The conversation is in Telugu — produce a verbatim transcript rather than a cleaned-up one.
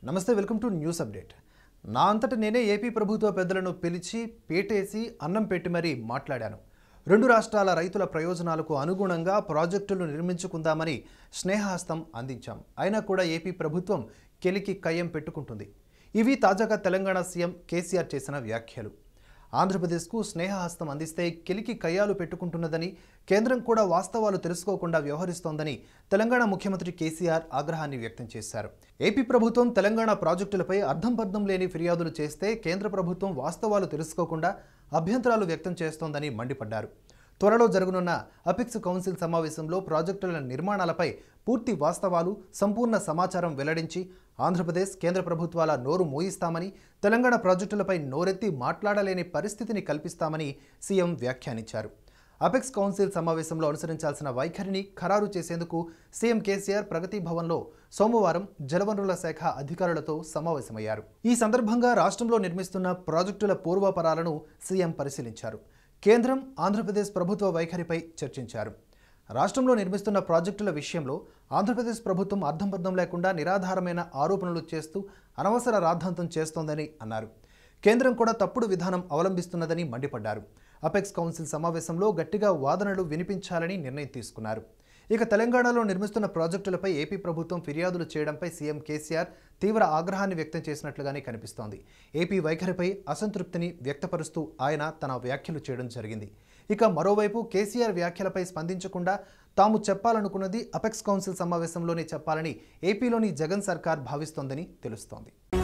నమస్తే, వెల్కమ్ టు న్యూస్ అప్డేట్. నా అంతట నేనే ఏపీ ప్రభుత్వ పెద్దలను పిలిచి పేటేసి అన్నం పెట్టి మరీ మాట్లాడాను. రెండు రాష్ట్రాల రైతుల ప్రయోజనాలకు అనుగుణంగా ప్రాజెక్టులు నిర్మించుకుందామని స్నేహహస్తం అందించాం. అయినా కూడా ఏపీ ప్రభుత్వం కెలికి కయ్యం పెట్టుకుంటుంది. ఇవి తాజాగా తెలంగాణ సీఎం కేసీఆర్ చేసిన వ్యాఖ్యలు. ఆంధ్రప్రదేశ్కు స్నేహహస్తం అందిస్తే కెలికి కయ్యాలు పెట్టుకుంటున్నదని, కేంద్రం కూడా వాస్తవాలు తెలుసుకోకుండా వ్యవహరిస్తోందని తెలంగాణ ముఖ్యమంత్రి కేసీఆర్ ఆగ్రహాన్ని వ్యక్తం చేశారు. ఏపీ ప్రభుత్వం తెలంగాణ ప్రాజెక్టులపై అర్థం పర్థం లేని ఫిర్యాదులు చేస్తే కేంద్ర ప్రభుత్వం వాస్తవాలు తెలుసుకోకుండా అభ్యంతరాలు వ్యక్తం చేస్తోందని మండిపడ్డారు. త్వరలో జరగనున్న అపెక్స్ కౌన్సిల్ సమావేశంలో ప్రాజెక్టుల నిర్మాణాలపై పూర్తి వాస్తవాలు, సంపూర్ణ సమాచారం వెల్లడించి ఆంధ్రప్రదేశ్, కేంద్ర ప్రభుత్వాల నోరు మోయిస్తామని, తెలంగాణ ప్రాజెక్టులపై నోరెత్తి మాట్లాడలేని పరిస్థితిని కల్పిస్తామని సీఎం వ్యాఖ్యానించారు. అపెక్స్ కౌన్సిల్ సమావేశంలో అనుసరించాల్సిన వైఖరిని ఖరారు చేసేందుకు సీఎం కేసీఆర్ ప్రగతి భవన్లో సోమవారం జలవనరుల శాఖ అధికారులతో సమావేశమయ్యారు. ఈ సందర్భంగా రాష్ట్రంలో నిర్మిస్తున్న ప్రాజెక్టుల పూర్వాపరాలను సీఎం పరిశీలించారు. కేంద్రం, ఆంధ్రప్రదేశ్ ప్రభుత్వ వైఖరిపై చర్చించారు. రాష్ట్రంలో నిర్మిస్తున్న ప్రాజెక్టుల విషయంలో ఆంధ్రప్రదేశ్ ప్రభుత్వం అర్థంపర్థం లేకుండా నిరాధారమైన ఆరోపణలు చేస్తూ అనవసర రాద్ధాంతం చేస్తోందని అన్నారు. కేంద్రం కూడా తప్పుడు విధానం అవలంబిస్తున్నదని మండిపడ్డారు. అపెక్స్ కౌన్సిల్ సమావేశంలో గట్టిగా వాదనలు వినిపించాలని నిర్ణయం తీసుకున్నారు. ఇక తెలంగాణలో నిర్మిస్తున్న ప్రాజెక్టులపై ఏపీ ప్రభుత్వం ఫిర్యాదులు చేయడంపై సీఎం కేసీఆర్ తీవ్ర ఆగ్రహాన్ని వ్యక్తం చేసినట్లుగానే కనిపిస్తోంది. ఏపీ వైఖరిపై అసంతృప్తిని వ్యక్తపరుస్తూ ఆయన తన వ్యాఖ్యలు చేయడం జరిగింది. ఇక మరోవైపు కేసీఆర్ వ్యాఖ్యలపై స్పందించకుండా తాము చెప్పాలనుకున్నది అపెక్స్ కౌన్సిల్ సమావేశంలోనే చెప్పాలని ఏపీలోని జగన్ సర్కార్ భావిస్తోందని తెలుస్తోంది.